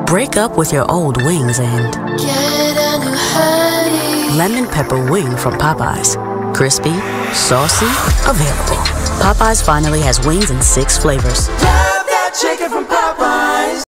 Break up with your old wings and get a new Hattie. lemon pepper wing from Popeyes. Crispy, saucy, available. Popeyes finally has wings in 6 flavors. Love that chicken from Popeyes.